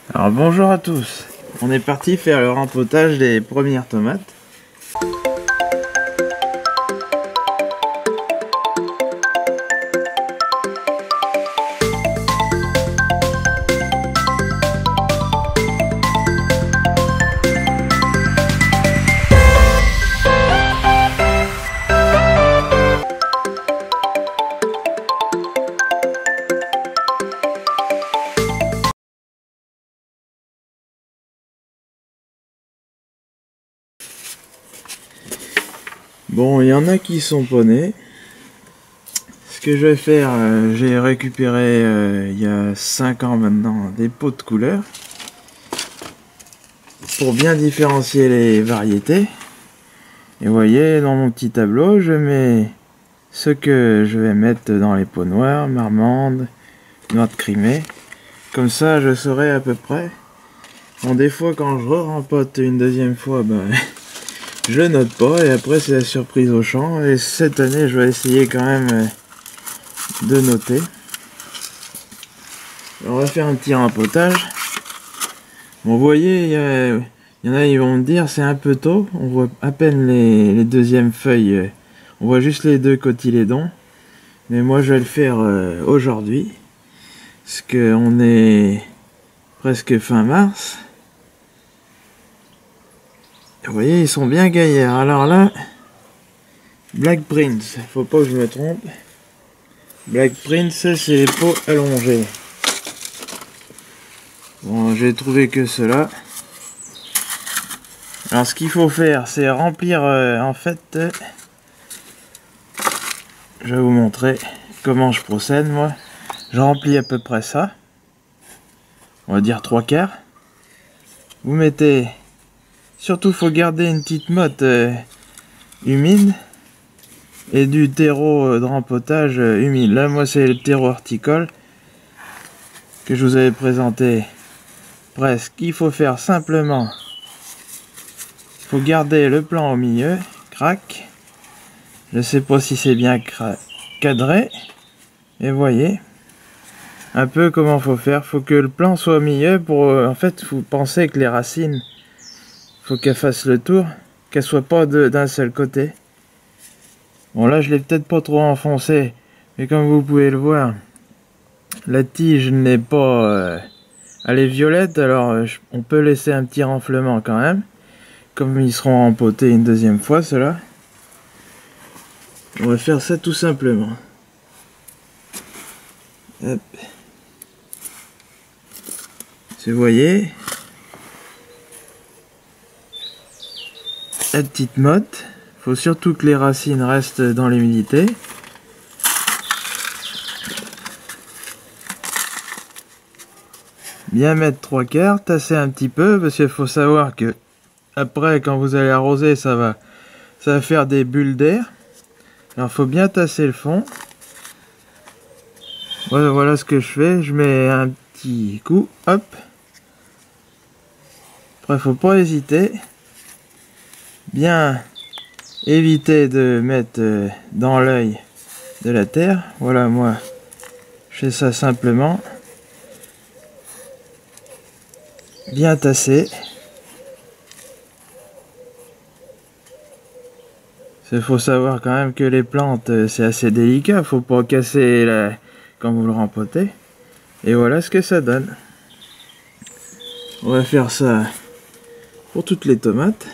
Alors bonjour à tous, on est parti faire le rempotage des premières tomates. Bon, il y en a qui sont ponés. Ce que je vais faire, j'ai récupéré il y a 5 ans maintenant des pots de couleur pour bien différencier les variétés. Et vous voyez, dans mon petit tableau, je mets ce que je vais mettre dans les pots noirs, marmande, noix de Crimée. Comme ça, je saurai à peu près. Bon, des fois, quand je rempote une deuxième fois, je note pas et après c'est la surprise au champ. Et cette année je vais essayer quand même de noter. Alors, on va faire un petit rempotage. Bon, vous voyez, il y en a ils vont me dire c'est un peu tôt. On voit à peine les deuxièmes feuilles. On voit juste les deux cotylédons. Mais moi je vais le faire aujourd'hui. Parce qu'on est presque fin mars. Vous voyez, ils sont bien gaillards. Alors là, Black Prince, faut pas que je me trompe. Black Prince, c'est les pots allongés. Bon, j'ai trouvé que cela. Alors, ce qu'il faut faire, c'est remplir, en fait, je vais vous montrer comment je procède, moi. Je remplis à peu près ça. On va dire 3/4. Vous mettez... Surtout, faut garder une petite motte humide et du terreau de rempotage humide. Là, moi, c'est le terreau horticole que je vous avais présenté presque. Il faut faire simplement, il faut garder le plan au milieu, crac. Je sais pas si c'est bien cadré. Et voyez un peu comment faut faire. Faut que le plan soit au milieu pour, en fait, vous pensez que les racines, faut qu'elle fasse le tour, qu'elle soit pas d'un seul côté. Bon, là je l'ai peut-être pas trop enfoncé, mais comme vous pouvez le voir, la tige n'est pas... elle est violette, alors on peut laisser un petit renflement quand même. Comme ils seront rempotés une deuxième fois, ceux-là. On va faire ça tout simplement. Hop. Si vous voyez... la petite motte, faut surtout que les racines restent dans l'humidité. Bien mettre 3/4, tasser un petit peu parce qu'il faut savoir que après quand vous allez arroser ça va faire des bulles d'air. Alors faut bien tasser le fond. Voilà ce que je fais, je mets un petit coup, hop. Après faut pas hésiter. Bien éviter de mettre dans l'œil de la terre. Voilà, moi je fais ça simplement. Bien tasser. Il faut savoir quand même que les plantes c'est assez délicat, faut pas casser quand vous le rempotez. Et voilà ce que ça donne. On va faire ça pour toutes les tomates.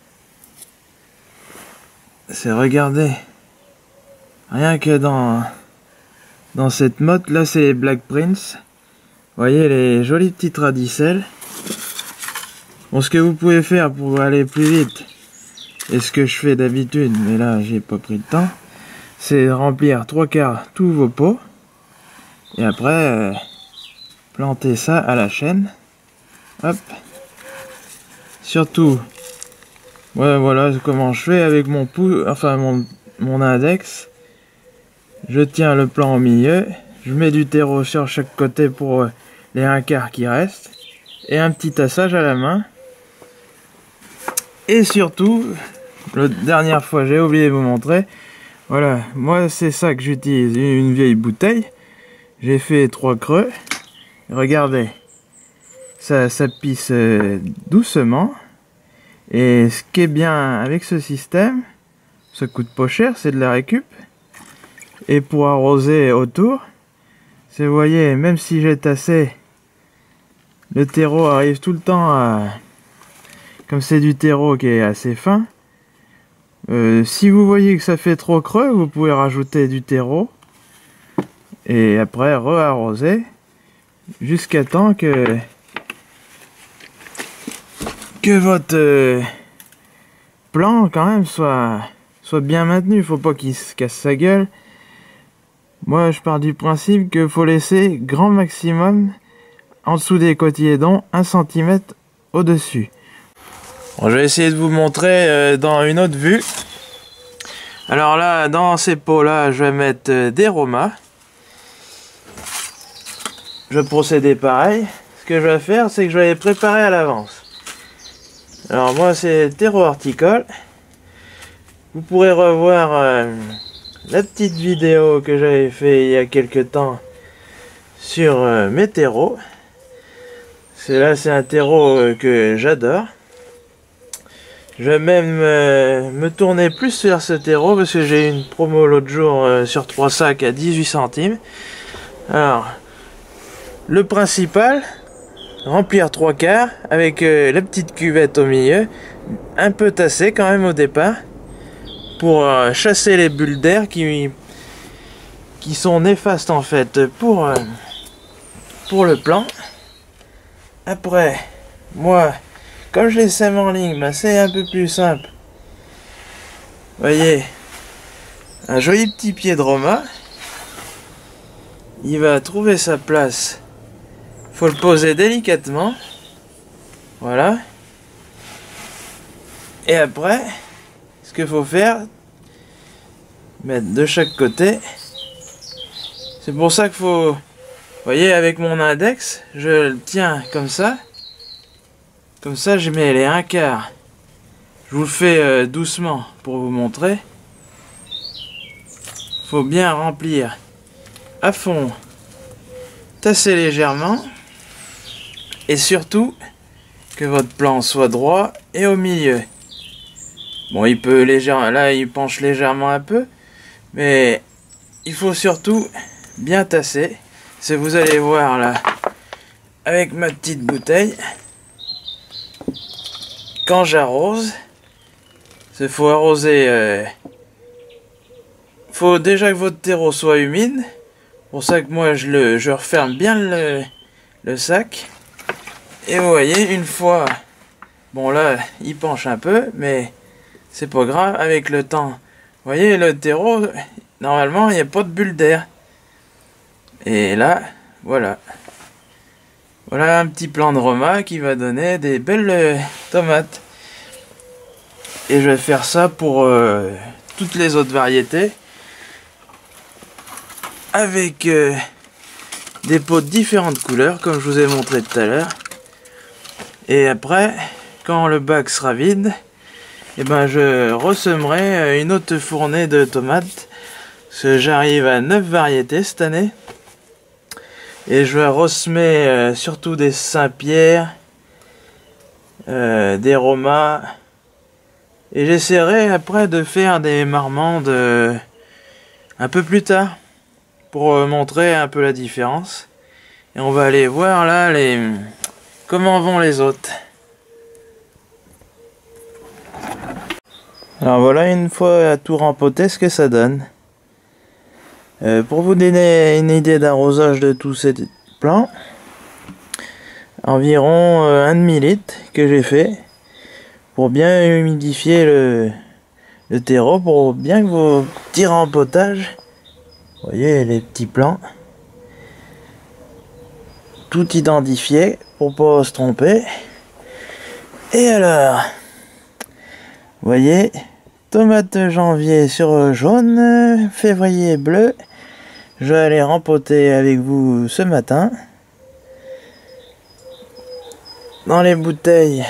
C'est regarder, rien que dans cette motte là, c'est Black Prince. Vous voyez les jolies petites radicelles. Bon, ce que vous pouvez faire pour aller plus vite, et ce que je fais d'habitude, mais là j'ai pas pris le temps, c'est remplir 3/4 tous vos pots et après planter ça à la chaîne. Hop. Surtout, voilà comment je fais avec mon pouce, enfin mon index. Je tiens le plan au milieu, je mets du terreau sur chaque côté pour les 1/4 qui restent, et un petit tassage à la main. Et surtout, la dernière fois j'ai oublié de vous montrer, voilà, moi c'est ça que j'utilise, une vieille bouteille. J'ai fait 3 creux, regardez, ça pisse doucement. Et ce qui est bien avec ce système, ça coûte pas cher, c'est de la récup. Et pour arroser autour, c'est, vous voyez, même si j'ai tassé, le terreau arrive tout le temps à... Comme c'est du terreau qui est assez fin, si vous voyez que ça fait trop creux, vous pouvez rajouter du terreau. Et après re-arroser jusqu'à temps que votre plan quand même soit bien maintenu. Faut pas qu'il se casse sa gueule. Moi je pars du principe qu'il faut laisser grand maximum en dessous des cotylédons 1 cm au-dessus. Bon, je vais essayer de vous montrer dans une autre vue. Alors là, dans ces pots là, je vais mettre des romas. Je vais procéder pareil. Ce que je vais faire, c'est que je vais les préparer à l'avance. Alors moi, c'est terreau horticole. Vous pourrez revoir la petite vidéo que j'avais fait il y a quelques temps sur mes terreaux. C'est un terreau que j'adore. Je vais même me tourner plus vers ce terreau parce que j'ai eu une promo l'autre jour sur 3 sacs à 18 centimes. Alors, le principal, remplir 3/4 avec la petite cuvette au milieu, un peu tassée quand même au départ, pour chasser les bulles d'air qui sont néfastes en fait pour le plan. Après, moi, comme je les sème en ligne, bah, c'est un peu plus simple. Vous voyez, un joli petit pied de Roma. Il va trouver sa place. Faut le poser délicatement. Voilà. Et après, ce qu'il faut faire, mettre de chaque côté. C'est pour ça qu'il faut... Vous voyez, avec mon index, je le tiens comme ça. Comme ça, je mets les 1/4. Je vous le fais doucement pour vous montrer. Faut bien remplir à fond, tasser légèrement. Et surtout, que votre plan soit droit et au milieu. Bon, il peut légèrement... Là, il penche légèrement un peu. Mais il faut surtout bien tasser. C'est vous allez voir là, avec ma petite bouteille. Quand j'arrose, il faut arroser. Faut déjà que votre terreau soit humide. Pour ça que moi je referme bien le sac. Et vous voyez, une fois, bon là il penche un peu, mais c'est pas grave. Avec le temps, vous voyez le terreau, normalement il n'y a pas de bulle d'air. Et là, voilà. Voilà un petit plan de Roma qui va donner des belles tomates. Et je vais faire ça pour toutes les autres variétés. Avec des pots de différentes couleurs, comme je vous ai montré tout à l'heure. Et après, quand le bac sera vide, et ben je ressemerai une autre fournée de tomates. Parce que j'arrive à 9 variétés cette année. Et je vais ressemer surtout des Saint-Pierre, des Roma. Et j'essaierai après de faire des marmandes un peu plus tard. Pour montrer un peu la différence. Et on va aller voir là comment vont les autres. Alors voilà, une fois à tout rempoté, ce que ça donne. Pour vous donner une idée d'arrosage de tous ces plants, environ 1,5 litre que j'ai fait pour bien humidifier le terreau, pour bien que vos petits rempotages, vous voyez les petits plants, tout identifié pour pas se tromper. Et alors, vous voyez, tomate janvier sur jaune, février bleu. Je vais aller rempoter avec vous ce matin. Dans les bouteilles,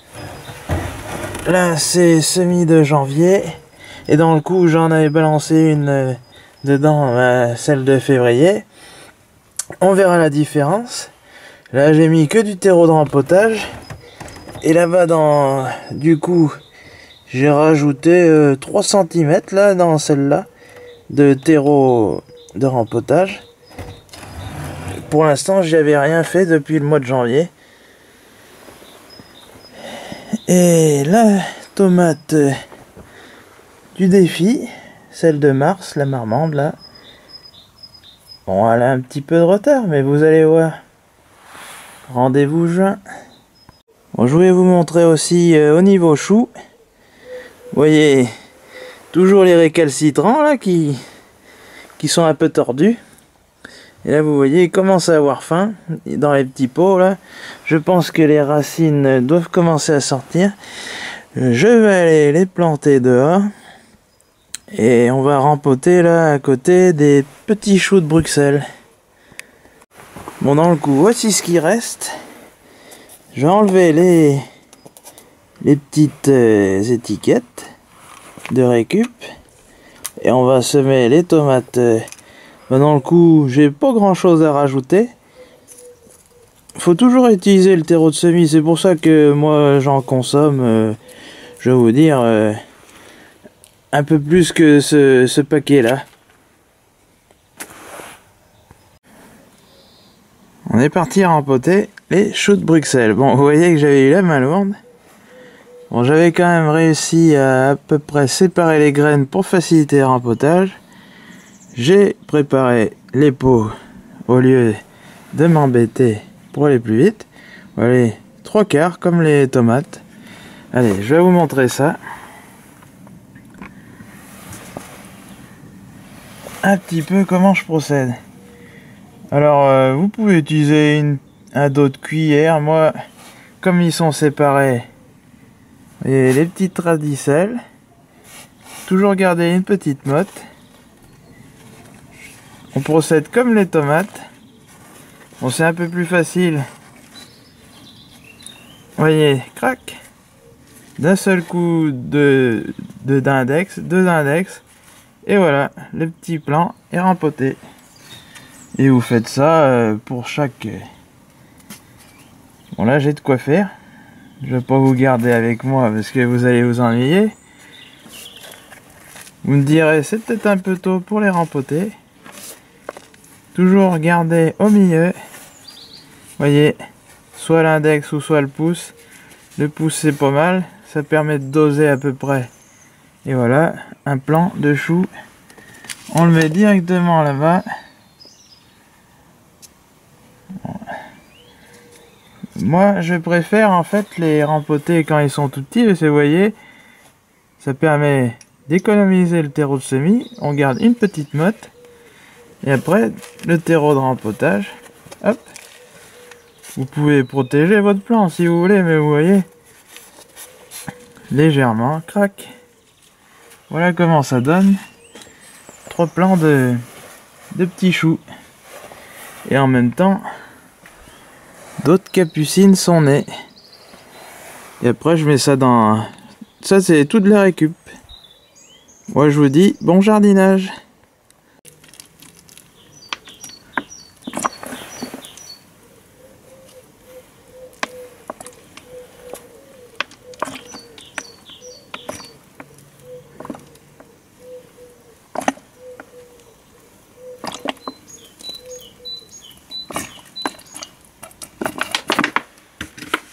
là c'est semis de janvier. Et dans le coup, j'en avais balancé une dedans, celle de février. On verra la différence. Là j'ai mis que du terreau de rempotage. Et là-bas du coup j'ai rajouté 3 cm là dans celle-là de terreau de rempotage. Pour l'instant j'y avais rien fait depuis le mois de janvier. Et la tomate du défi, celle de mars, la marmande là. Bon, elle a un petit peu de retard, mais vous allez voir. Rendez-vous juin. Bon, je voulais vous montrer aussi au niveau chou. Vous voyez, toujours les récalcitrants là qui sont un peu tordus. Et là vous voyez, ils commencent à avoir faim dans les petits pots là. Je pense que les racines doivent commencer à sortir. Je vais aller les planter dehors. Et on va rempoter là à côté des petits choux de Bruxelles. Bon, dans le coup, voici ce qui reste. Je vais enlever les petites étiquettes de récup. Et on va semer les tomates. Dans le coup, j'ai pas grand chose à rajouter. Faut toujours utiliser le terreau de semis. C'est pour ça que moi j'en consomme, je vais vous dire, un peu plus que ce paquet là. On est parti rempoter les choux de Bruxelles. Bon, vous voyez que j'avais eu la main lourde. Bon, j'avais quand même réussi à peu près séparer les graines pour faciliter le rempotage. J'ai préparé les pots au lieu de m'embêter pour aller plus vite. Allez, 3/4 comme les tomates. Allez, je vais vous montrer ça. Un petit peu comment je procède. Alors, vous pouvez utiliser un dos de cuillère. Moi, comme ils sont séparés, et les petites radicelles, toujours garder une petite motte. On procède comme les tomates. Bon, c'est un peu plus facile. Voyez, crac, d'un seul coup d'index, 2 index, et voilà, le petit plan est rempoté. Et vous faites ça pour chaque... Bon, là j'ai de quoi faire. Je vais pas vous garder avec moi parce que vous allez vous ennuyer. Vous me direz, c'est peut-être un peu tôt pour les rempoter. Toujours garder au milieu. Voyez, soit l'index ou soit le pouce. Le pouce c'est pas mal, ça permet de doser à peu près. Et voilà, un plant de chou. On le met directement là-bas. Moi je préfère en fait les rempoter quand ils sont tout petits, parce que vous voyez, ça permet d'économiser le terreau de semis. On garde une petite motte. Et après, le terreau de rempotage. Hop. Vous pouvez protéger votre plant si vous voulez, mais vous voyez, légèrement, crac. Voilà comment ça donne. 3 plants de petits choux. Et en même temps, d'autres capucines sont nées. Et après, je mets ça dans... Ça, c'est toute la récup. Moi, je vous dis bon jardinage.